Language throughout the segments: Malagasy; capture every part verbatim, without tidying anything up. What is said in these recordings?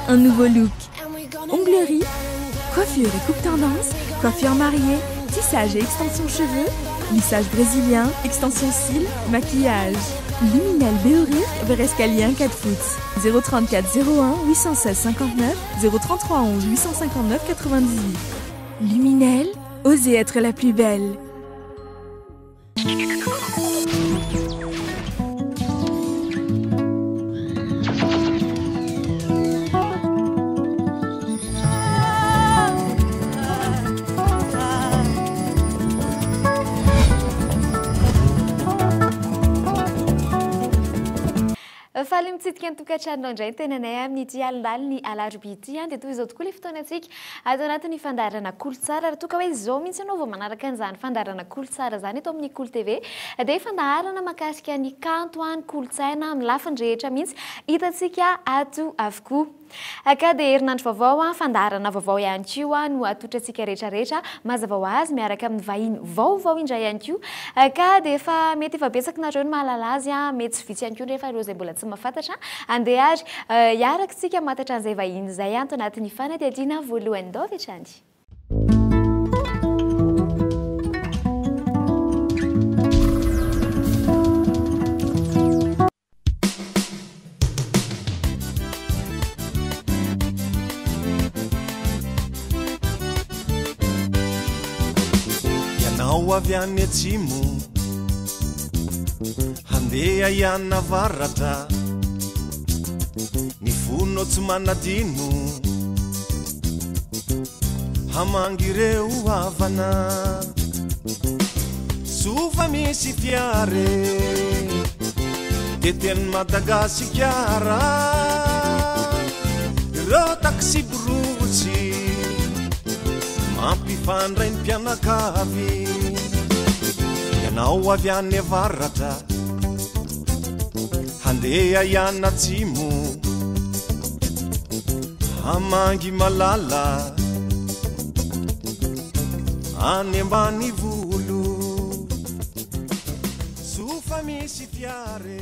un nouveau look. Onglerie, coiffure et coupe tendance, coiffure mariée, tissage et extension cheveux, lissage brésilien, extension cils, maquillage. Luminel Béorir, vers escalier un quatre foot. zéro trente-quatre zéro un huit un six cinquante-neuf, zéro trente-trois onze huit cent cinquante-neuf quatre-vingt-dix-huit. Luminel, osez être la plus belle. Faly mitsidika ny tokantrano indray tenanay amin'ny ity alindali ny alarobia ity dia toy izao tokoa ilay fotoanantsika ato anatin'ny fandaharana Kolots'Art raha toa ka hoe izao mihitsy ianao vao manaraka an'izany fandaharana Kolots'Art zany eto amin'ny Kolo T V dia fandaharana mahakasika ny kanto any kolotsaina amin'ny lafiny rehetra mihitsy hitantsika ato avokoa. Ka dia herinandro vaovao fandaharana vaovao ihany koa no atotrantsika rehetra rehetra mazava ho azy miaraka amin'ny vahiny vaovao indray ihany koa. Ka dia efa mety efa betsaka nareo ny mahalala azy mety tsy vitsy ihany koa rehefa ireo izay mbola tsy mahafantatra andeha ary hiarakantsika matatra an'izay vahiny izay anto anatin'ny fanadihadiana voalohany dao vetrany. Avy any atsimo handeha iana varatra ny fonao tsy manadino hamangireo havana sofa misy fiare teteny Madagasikara ireo taksi borosy mampifandray ny mpianakavy nao avy any avaratra handeha iana atsimo hamangy malala any ambany volo sofa misy fiare.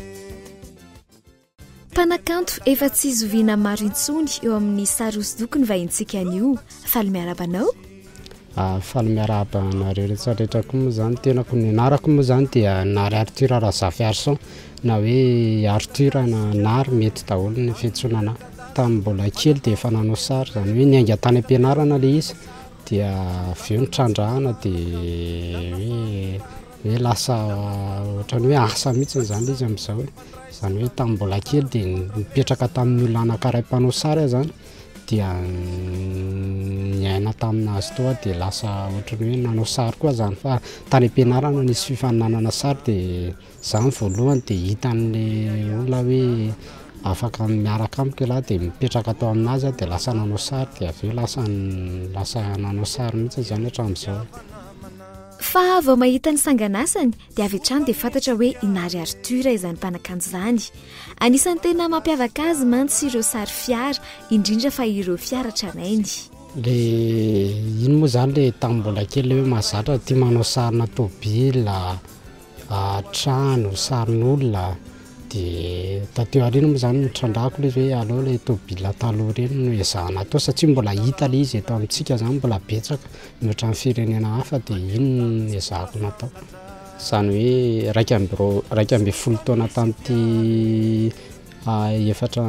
Mpanakanto efa tsy zoviana maro intsony eo amin'ny sary hosodoko ny vahintsika anio. Faly miarabanao? Faly miarabanareo rehetra rehetra koa moa zany tenako ny anarako moa zany dia Nary Arthur Razafy Arson na hoe Arthur na Nary mety daholo ny fiantsonana. Tamin'ny mbola kely dia efa nanao sary zany hoe niainga tany am-pianarana le izy dia avy eo nitrandrahana dia hoe hoe lasa ohatrany hoe asa mihitsy zany izy amin'izao zany hoe tamin'ny mbola kely dia nipetraka tamin'ny olona anankiray mpanao sary zany dia niaina taminazy toa dia lasa ohatrany hoe nanao sary koa zany fa tany am-pianarana nisy fifaninanana sary dia zany voalohany dia hitan'le olona hoe afaka miaraka amiko lahy dia mipetraka tao aminazy dia lasa nanao sary dia avy eo lasa lasa nanao sary mihitsy zany hatramin'izao. Fa vao mahita ny sanganasany dia avy hatrany dia fantatra hoe i Nary Arthur izany mpanakanto izany. Anisan'ny tena mampiavaka azy mantsy ireo sary fiara indrindra fa ireo fiara tranainy. Le ino moa zany le tamin'ny mbola kely hoe mahazatra tia manao sarina tôbila, trano, sarin'olona dia tateo aoriana moa zany nitrandrahako le hoe aleo le tôbila taloha reny no ezahana atao satria mbola hita le izy eto amintsika zany mbola betsaka mihoatra amin'ny firenena hafa dia ino no ezahako natao. Zany hoe raika amby ro- raika amby folo taona tamin'ity efatra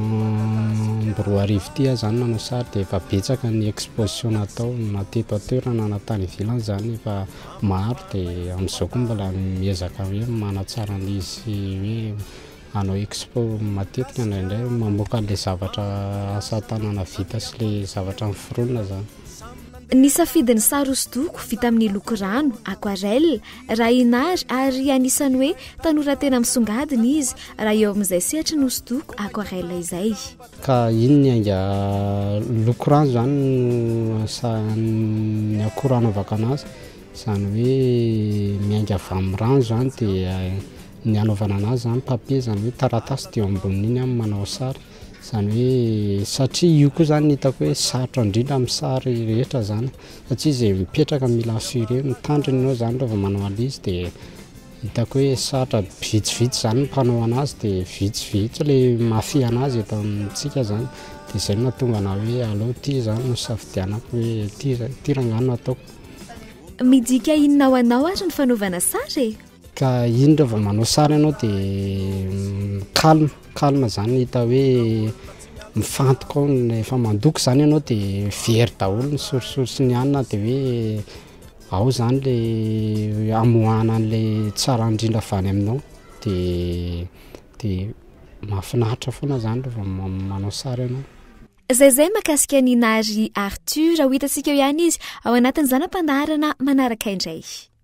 amby roa arivo ity zany nanao sary dia efa betsaka ny exposition natao na teto atoerana na tany ivelany zany efa maro dia amin'izao koa mbola miezaka hoe manatsara an'izy hoe hanao expo matetika indraindray mamoaka le zavatra asa tanana vita sy le zavatra miforonina zany. Nisafidiny sary hosodoko vita amin'ny loko rano, aquarelle, rainary ary anisany hoe tanora tena misongadina izy raha eo amin'izay sehatra ny hosodoko aquarelle izay. Ka iny niainga loko rano zany no sa ny akora anaovaka anazy zany hoe miainga avy amin'ny rano zany dia ny anaovana anazy zany papier zany hoe taratasy dia ambonin'iny amin'ny manao sary zany hoe satria io koa zany hitako hoe sarotra indrindra amin'ny sary rehetra zany satria izay mipetraka mila assuré mitandrina ianao zany rehefa manao an'izy dia hitako hoe satra vitsivitsy zany mpanao anazy dia vitsivitsy le mafia anazy eto amintsika zany dia izay no nahatonga na hoe aleo ty zany no safidianako hoe ty ty rangano ataoko. Midika inona ho anao ary ny fanaovana sary e? Ka indra vao manao sary ianao dia calme calme zany hita hoe mifantoka ao rehefa mandoko zany ianao dia very daholo ny sorisory ny anina dia hoe ao zany le amoahana an'le tsara indrindra avany aminao dia dia mahafinaritra foana zany rehefa manao sary ianao. Zay zay mahakasika ny nary Arthur ho hitantsika eo ihany izy ao anatin'izany ampandarana manaraka indray.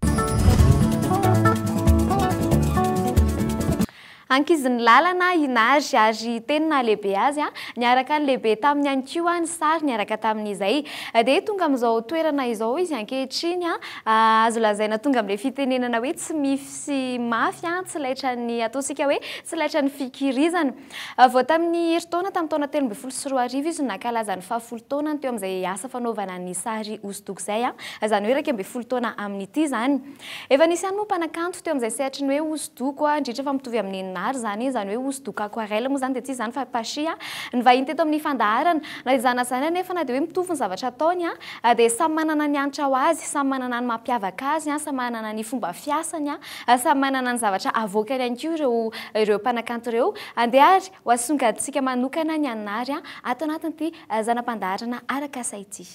Ankiziny lalana inary ary tena lehibe azy a niaraka ny lehibe tamin'ny ihany koa ny sary niaraka tamin'izay dia tonga amin'izao toerana izao izy ankehitriny a azo lazaina tonga amin'ilay fitenenana hoe tsy mify sy mafy a tsy laitra ny ataontsika hoe tsy laitra ny fikirizana. Vao tamin'ny herintaona tamin'ny taona telo ambin'ny folo sy roa arivo izy nankalaza ny fahafolo taonany teo amin'izay asa fanaovana ny sary hosodoko izay a izany hoe iraika ambin'ny folo taona amin'ity zany. Efa nisy ihany moa mpanakanto teo amin'izay sehatra ny hoe hosodoko a indrindra fa mitovy amin'ny zany zany hoe hosodoko aquarelle moa zany dia tsy zany fa pasia ny vahiny teto amin'ny fandaharana na izana zany anefa na dia hoe mitovy ny zavatra ataony a dia samy manana ny hanitra ho azy, samy manana ny mampiavaka azy, samy manana ny fomba fiasany a, samy manana ny zavatra avoakany ihany koa ireo ireo mpanakanto ireo andehary ho asongadintsika manokana ny anary ato anatin'ity zanam-pandaharana araka saity.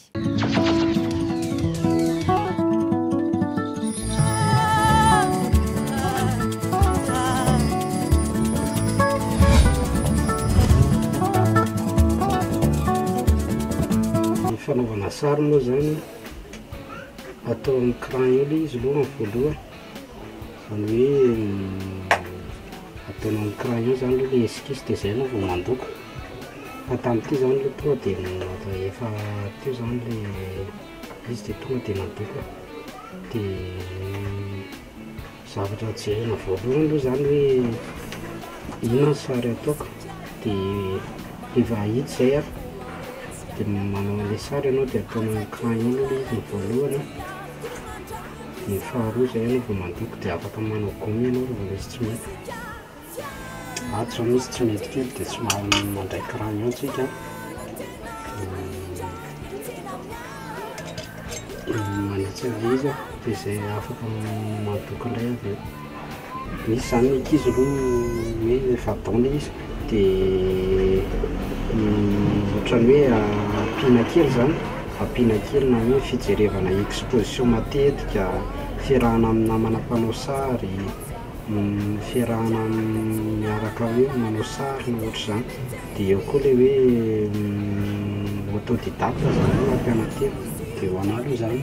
Fanaovana sary moa zany atao amin'ny crayon izy aloha amin'ny voalohany zany hoe ataonao amin'ny crayon zany aloha le esquisse dia izay anao vao mandoko fa tamin'ity zany le tonga dia efa teo zany le izy dia tonga dia mandoko dia zavatra jerena voalohany aloha zany hoe inona ny sary ataoko dia efa hita izay a dia manao an'ilay sary ianao dia ataonao amin'ny crayon aloha izy ny voalohany ny faharoa izay ianao vao mandoko dia afaka manao gomme ianao rehefa misy tsy mety ato zao misy tsy mety kely dia tsy mandray crayon tsika manitsy an'ilay izy dia izay afaka mandoko indray avy eo. Misy zany ny ankizy aloha hoe efa taona izy dia ohatrany hoe ampiana kely zany ampiana kely na hoe fijerevana exposition matetika fiarahana amin'ny namana mpanao sary fiarahana miaraka hoe manao sary na ohatra zany dia eo koa le hoe autodidacte zany hoe mampianatena dia ho an'alo zany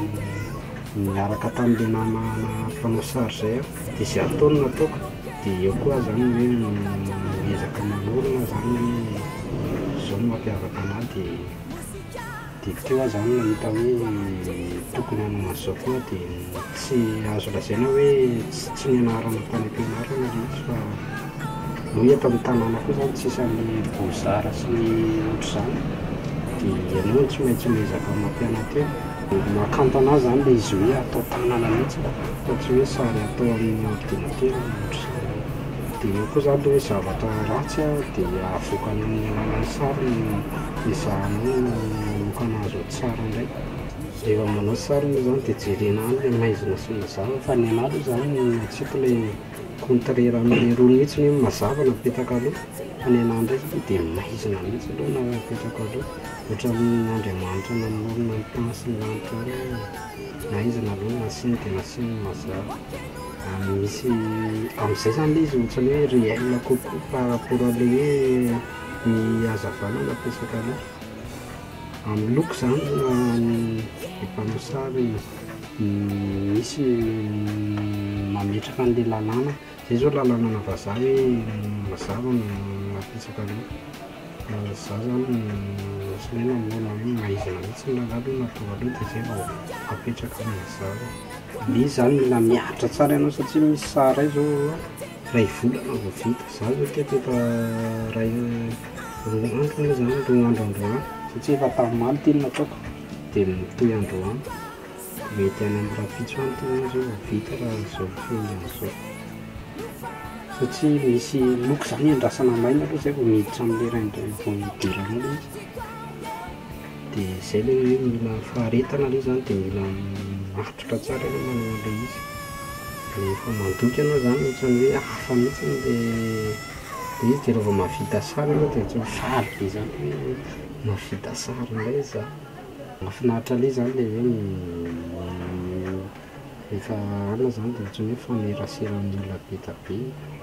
miaraka tamin'le namana mpanao sary izay dia izay ataony nataoko dia eo koa zany hoe miezaka manorina zany hoe zao no mampiavaka anahy dia dia teo aho zany nahita hoe tokony hanao an'izao koa dia tsy azo lazaina hoe tsy nianarana tany am-pianarana ilay izy fa no eto amin'ny tanàna koa zany tsisy amin'ny bozara sy ny ohatra zany dia ianao no tsy maintsy miezaka mampianatena mahakanto anahy zany ilay izy hoe atao tanàna mihitsy fa tsy hoe sary atao amin'ny ordinatera ohatra zany. Dia eo koa zany hoe zavatra ratsy dia avoaka ny alalan'ny sary izahanao lokana azo tsara indray. Rehefa manao sary moa zany dia jerena any ilay maizina sy mazava fa ny anahy zany atsiko ilay contraire amin'ilay roa mihitsy hoe mazava napetaka aloha fa ny anahy indray dia maizina mihitsy aloha na napetaka aloha ohatra amin'ny Andriamanitra nanorina ny tany sy ny lanitra maizina aloha nasiny dia nasiny mazava. Misy amin'izay zany le izy ohatrany hoe réel kokoa par rapport an'ilay hoe ny hazavana nampiasaka aloha amin'ny loko zany ny mpanao sary misy mametraka an'ilay lalàna izay zao lalàna na vazaha hoe mazava no nampiasaka aloha za zany sy hoe namoana hoe maizina mihitsy ny lalàna natao aloha dia izay vao apetraka ny mazava. Ilay izy zany mila miaritra tsara ianao satria misy sary ay zao ray volana vao vita za zao tiako efa ray roa andro moa zany roa andro androany satria efa tamin'ny maly ty no nataoko dia mitoy androany mety any amin'ny raha fitsoantena zao vita raha zao fizao satria misy loko zany andrasana maina aloha zay vao miditra amin'le raindray vao midirana le izy dia zay le hoe mila faharetana le zany dia mila matotra tsara le manao an'le izy rehefa mandoky anao zany ohatrany hoe hafa mihitsy le le izy dia rehefa mahavita sary anao dia tsy sary be zany hoe mahavita sary indray za mahafinaritra le zany le hoe rehefa alina zany dia ohatrany hoe faneraseran'ny olona be da be.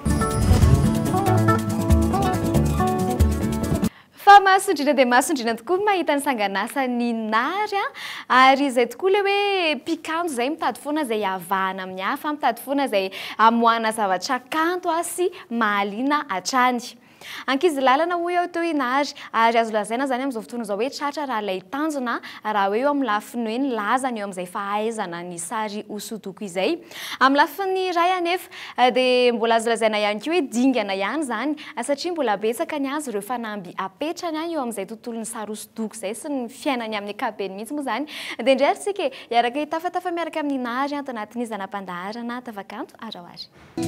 Fa mahasondriana dia mahasondriana tokoa mahita ny sanganasany nary a ary izay tokoa le hoe pikanto izay mitady foana izay havahana amin'ny hafa mitady foana izay amoahana zavatra kanto a sy mahaliana hatrany. Ankizy lalana hoy ao teo inary ary azo lazaina zany amin'izao fotoana izao hoe tratra raha ilay tanjona raha hoe eo amin'ny lafiny hoe ny lazany eo amin'izay fahaizana ny sary hosodoko izay. Amin'ny lafiny iray anefa dia mbola azo lazaina ihany koa hoe dingana ihany zany satria mbola betsaka ny azy ireo fanamby apetrany eo amin'izay tontolon'ny sary hosodoko izay sy ny fiainany amin'ny ankapobeny mihitsy moa zany. Dia indray tsika iaraka hitafatafa miaraka amin'ny nary ato anatin'ny zanam-pandaharana tavakanto arahoary.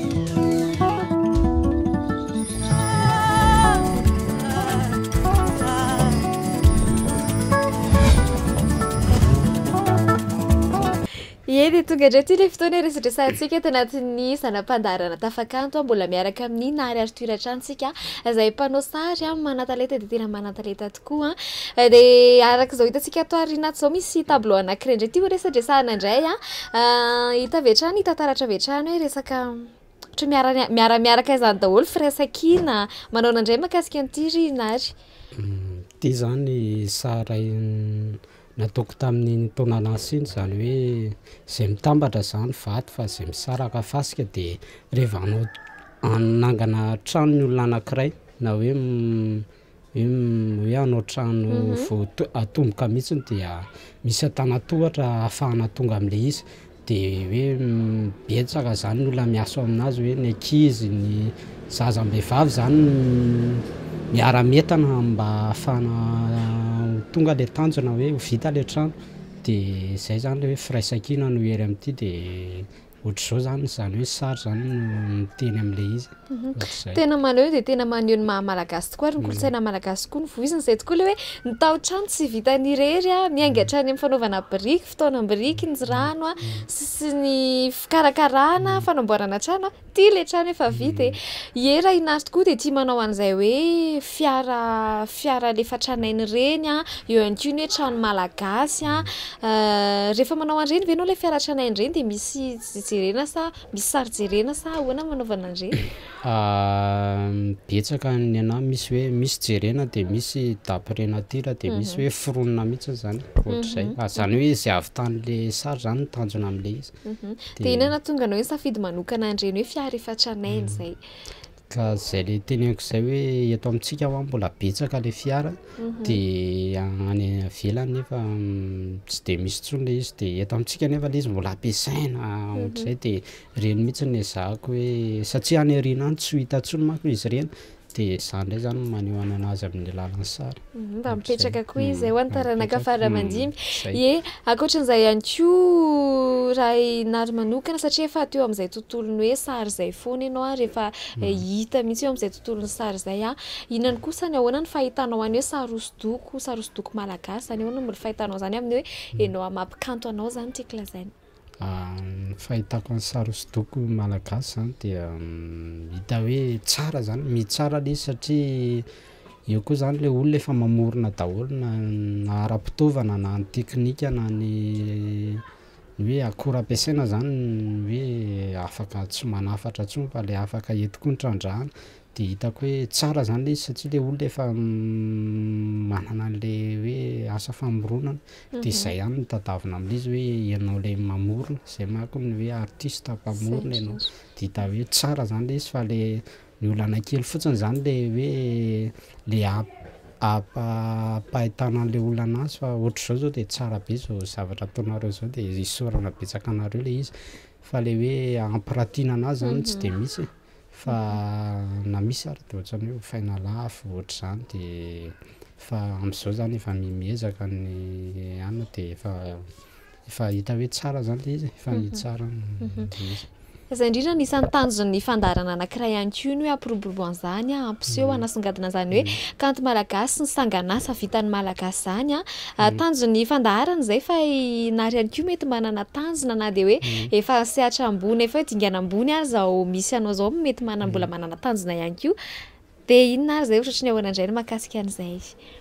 Ie dia tonga indray ty le fotoana resadresantsika eto anatin'ny zanam-pandaharana tafakanto mbola miaraka amin'ny nary ary toeratrantsika izay mpanao sary a manan-talenta dia tena manan-talenta tokoa dia araka izao hitantsika ato aorianato izao misy tableau anankiray indray ty ho resadresahana indray a hita avy hatrany hita taratra avy hatrany hoe resaka ohatra miara miara-miaraka izany daholo firaisan-kina manao indray mahakasika an'ity ry nary. Ty zany sary nataoko tamin'ny taona lasa iny zany hoe izay mitambatra zany vato fa izay misaraka fasika dia rehefa anao anangana trano ny olona anankiray na hoe hoe anao trano vao atomboka mihitsiny dia misy atanatohatra ahafahana tonga amin'le izy dia hoe betsaka zany ny olona miasa aminazy hoe ny ankizy ny zazam-behivavy zany miara-metana mba ahafahana tonga le tanjona hoe vita le trano dia izay zany le hoe firaisan-kina no hery amin'ity dia ohatr'izao zany zany hoe sary zany no miteny amin'le izy. Tena maneho dia tena maneho ny maha-malagasy tokoa ary ny kolontsaina malagasy koa ny voizina izay tokoa le hoe ny tao-trano tsy vitany irery a miaingatra any amin'ny fanaovana biriky fotoana biriky ny rano a sy ny fikarakarana fanamboarana trano ty le trano efa vita e raha inazy tokoa dia tia manao an'izay hoe fiara fiara le fatranainy reny a eo ihany koa ny hoe trano malagasy a rehefa manao an'ireny ve ianao le fiara tranainy reny dia misy jerena sa misy sary jerena sa ahoana manaovana an'ireny? Betsaka ny anahy misy hoe misy jerena dia misy dapirenatira dia misy hoe foronina mihitsy zany ohatr'izay zany hoe izay avy tan'le sary zany ny tanjona amin'le izy. Dia inona tonga anao hoe safidy manokana an'ireny hoe fiara efa tranainy izay? Ka izay le teneniko izay hoe eto amintsika ho mbola betsaka le fiara dia any ivelany nefa tsy dia misy intsony le izy dia eto amintsika nefa le izy mbola ampiasaina ohatr'izay dia ireny mihitsy ny ezahako hoe satria any aoriana any tsy ho hita intsony manko izy ireny dia izany indray zany maneho anazy amin'ny alalan'ny sary. Mba mipetraka koa izy ho an'ny taranaka faramandimy. Ie ankoatran'izay ihany koa raha nary manokana satria efa teo amin'izay tontolony hoe sary izay foana ianao a rehefa hita mihitsy eo amin'izay tontolony sary izay a inona kosa ny ahoana ny fahitanao any hoe sary hosodoko sary hosodoko malagasy zany ahoana mbola fahitanao zany amin'ny hoe ianao mampikanto anao zany tiako lazaina? Ny fahitako ny sary hosodoko malagasy zany dia hita hoe tsara zany mitsara le izy satria eo koa zany le olona efa mamorona daholo na ara-pitaovana na ny teknika na ny hoe akora ampiasaina zany hoe afaka tsy manafatra intsony fa le afaka entiko ny trandrahana dia hitako hoe tsara zany le izy satria le olona efa manana an'le hoe asa famoronana dia izay ihany ny tadavina amin'izy hoe ianao le mamorona izay manko ny hoe artiste mpamorona ianao dia hita hoe tsara zany le izy fa le ny olana kely fotsiny zany le hoe le ampahitana an'le olona anazy fa ohatr'izao zao dia tsara be zao zavatra ataonareo zao dia isorana betsaka anareo le izy fa le hoe ampiratiana anazy zany tsy dia misy fa na misy ary dia ohatrany hoe faina lafo ohatr'izany dia fa amin'izao zany efa miezaka ny anona dia efa efa hita hoe tsara zany le izy efa mitsara izay indrindra nisan'ny tanjony fandarana anankiray ihany koa ny hoe ampiroboroboana izany a ampiseho anasongadina zany hoe kanto malagasy ny sanganasa vitan'ny malagasy zany a tanjony fandaharana izay fa nary ihany koa mety manana tanjona na dia hoe efa sehatra ambony efa hoe dingana ambony ary zao misy anao zao mety manana mbola manana tanjona ihany koa dia inona ary zay ohatry ny ahoana indray no mahakasika an'izay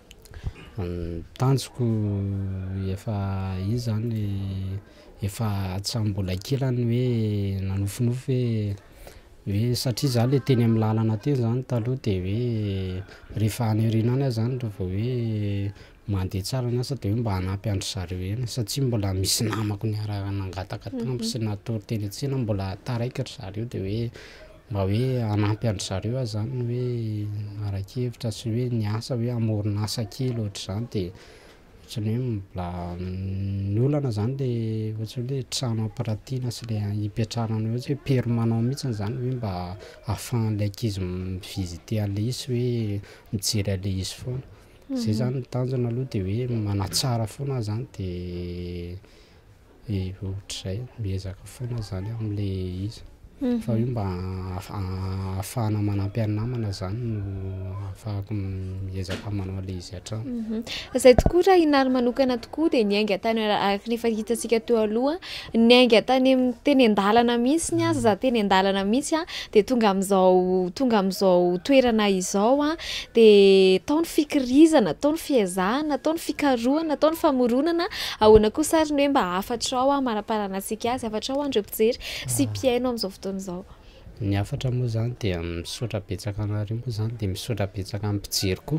tanjoko efa izy zany efa atsambola kelany hoe nanofinofy hoe hoe satria za le teny amin'ny lalana teny zany taloha dia hoe rehefa any aoriana zany rehefa hoe mandeha tsara ny asa dia hoe mba hanampy andry zareo eny satria mbola misy namako ny araka nangataka tampo sy natory teny antsena mbola taraikatra zareo dia hoe mba hoe hanampy andry zareo aho zany hoe arakevitra sy hoe ny asa hoe amorona asa kely ohatra zany dia ohatrany hoe mbola ny olana zany le ohatrany hoe trano ampiratiana sy le hipetrarana ohatsy hoe permanent mihitsy zany hoe mba ahafahan'ilay ankizy mivizite an'ilay izy hoe mijery an'ilay izy foana zay zany ny tanjona aloha dia hoe manatsara foana zany dia ohatr'izay miezaka foana zany amin'ilay izy fa hoe mba ahafahana manampy any namana zany no ahafahako miezaka manao an'ilay izy hatrany izay tokoa raha inary manokana tokoa dia ny ainga tany araka ny efa hitantsika teo aloha ny ainga tany amin'ny teny an-dalana mihitsy ny asa za teny an-dalana mihitsy a dia tonga amin'izao tonga amin'izao toerana izao a dia taony fikirizana taony fiezahana taony fikarohana taony famoronana ahoana kosa ary ny hoe mba afatrao a manaparana antsika azy afatrao andreo mpijery sy mpiaino amin'izao fotoan'izao ny afatra moa zany dia misaotra betsaka anareo moa zany dia misaotra betsaka amin'ny mpijery koa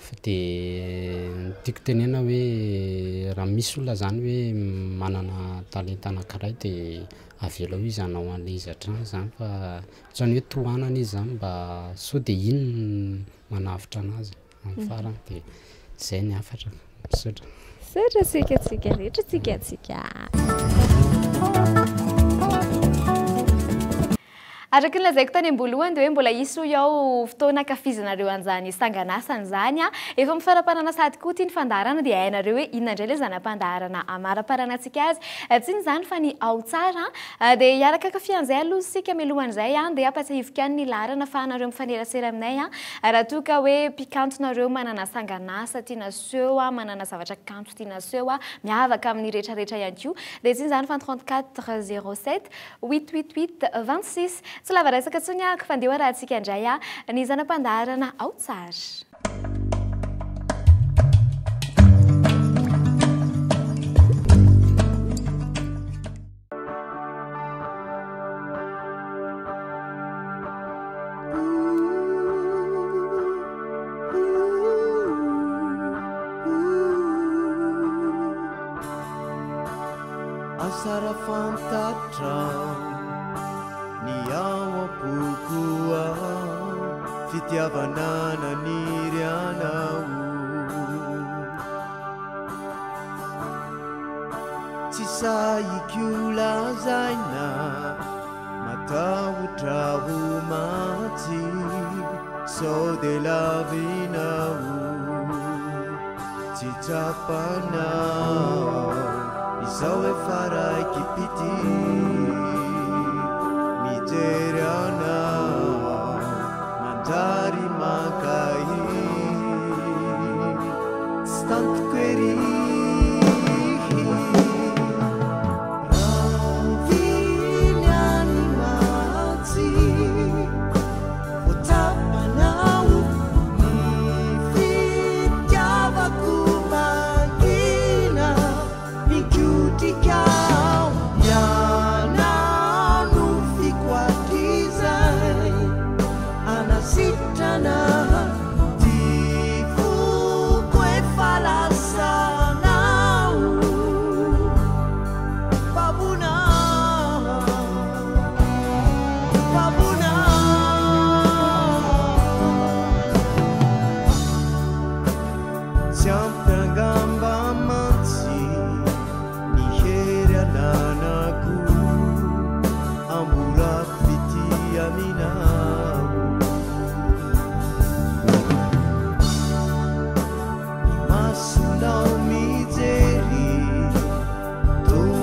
dia tiako tenena hoe raha misy olona zany hoe manana talenta anankiray dia avela ho izy hanao an'ilay izy hatrany zany fa ohatrany hoe tohanana izy zany mba sao dia iny manavitra anazy amin'ny farany dia izay ny afatra misaotra misaotra tsika tsika rehetra tsika tsika araka ny lazaiko tany am-boalohany dia hoe mbola iso ao fotoana kafizanareo an'izany sanganasany zany a efa mifaraparana sady koa tia ny fandaharana dia hainareo hoe inona indray ilay zanam-pandaharana amara-parana antsika azy tsy ny zany fa ny ao tsara dia hiaraka kafian'izay aloha sika mialohan'izay a dia ampatsiahivika ny larana fa anareo mifanerasera aminay a raha toa ka hoe mpikantonareo manana sanganasa tiana seho a manana zavatra kanto tiana seho a miavaka amin'ny rehetrarehetra ihany koa dia tsy ny zany fa trente-quatre zéro sept huit huit huit vingt-six tsy lava resaka tsony a fandeha raha antsika indray a ny zanam-pandaharana ao tsara asara fantatra ny ao apokoa fitiavana naniry anao tsy sahiky lazaina matahotra ho maty sao de lavinao tsy trapanao izao efa raiky pity mijery anao mandary mankahy tsy tantoko ery Masuna umizeri, tu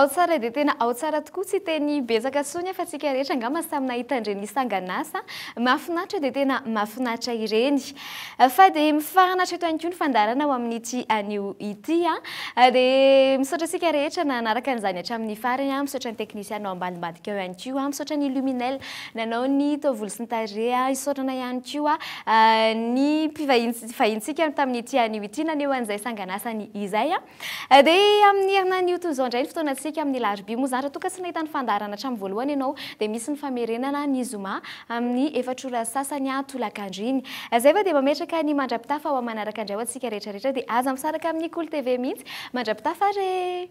ao tsara dia tena ao tsara tokoa tsy teny betsaka sony fa tsika rehetra angamba samy nahita andreny isanganasa mahafinaritra dia tena mahafinaritra ireny fa dia mifaranatra eto ihany koa ny fandarana ao amin'ity anio ity a dia misaotra tsika rehetra nanaraka an'izany hatramin'ny farany a misaotra ny teknisianao ambadimbadika eo ihany koa a misaotra ny luminel nanao ny tovolo sy ny tarea isaotrana ihany koa a ny mpivahintsika tamin'ity anio ity naneo an'izay sanganasany izay a dia amin'ny herinan'io toy izao indray ny fotoanantsika amin'ny larobia moa zany raha toa ka tsy nahita ny fandarana hatramin'ny voalohany ianao dia misy ny famerenana ny zoma amin'ny efatrora sasany a tolakandriny zay fa dia mametraka ny mandrapitafa ao manaraka indray ho antsika rehetrarehetra dia aza misaraka amin'ny kolo T V mihitsy mandrapitafa re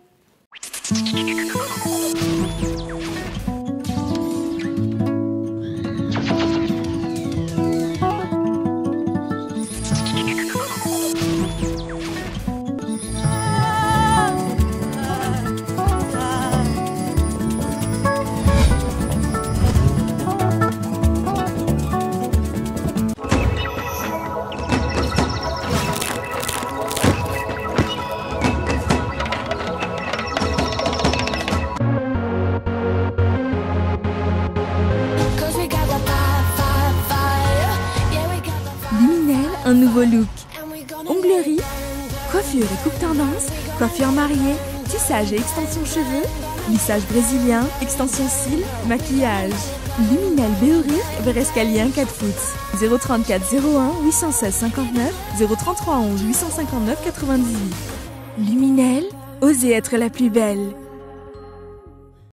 un nouveau look. Onglerie, coiffure et coupe tendance, coiffure mariée, tissage et extension cheveux, lissage brésilien, extension cils, maquillage. Luminel Béorir vers escalier un quatre foot. zéro trente-quatre zéro un huit cent seize cinquante-neuf, zéro trente-trois onze huit cent cinquante-neuf quatre-vingt-dix-huit. Luminel, osez être la plus belle.